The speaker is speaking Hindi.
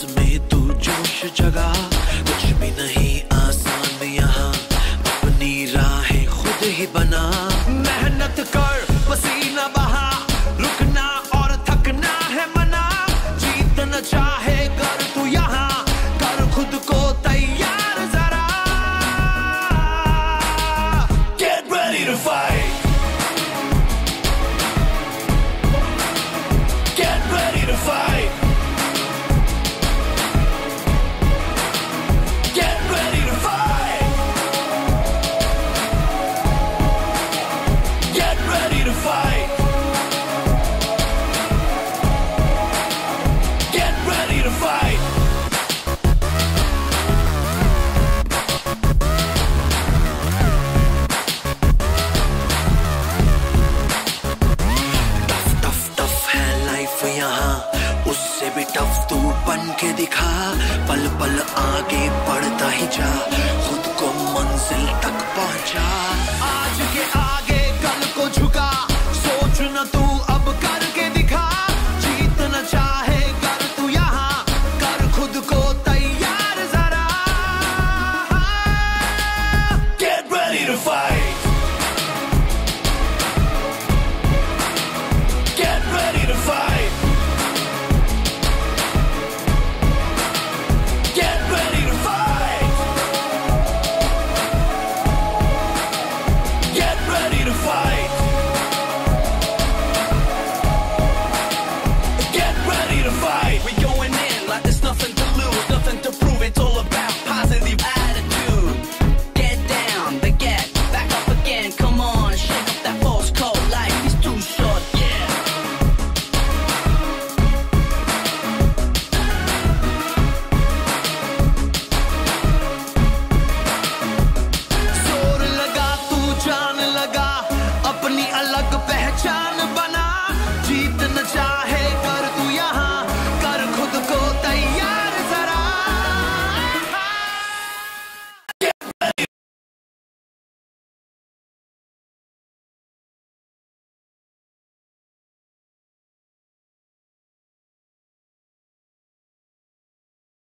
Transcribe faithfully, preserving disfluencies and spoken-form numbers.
में तू जोश जगा, कुछ भी नहीं आसान यहाँ, अपनी राहें खुद ही बना। मेहनत कर, पसीना बहा, रुकना और थकना है मना, जीतना चाहे कर तू यहाँ, कर खुद को तैयार जरा। Get ready to fight, get ready to fight, get ready to fight, get ready to fight, get ready to fight. Tough tough tough है लाइफ यहाँ, उससे भी टफ तू बन के दिखा, पल पल आगे बढ़ता ही जा, खुद को मंजिल तक पहुंचा। आज के आगे कल को झुका, सोच न तू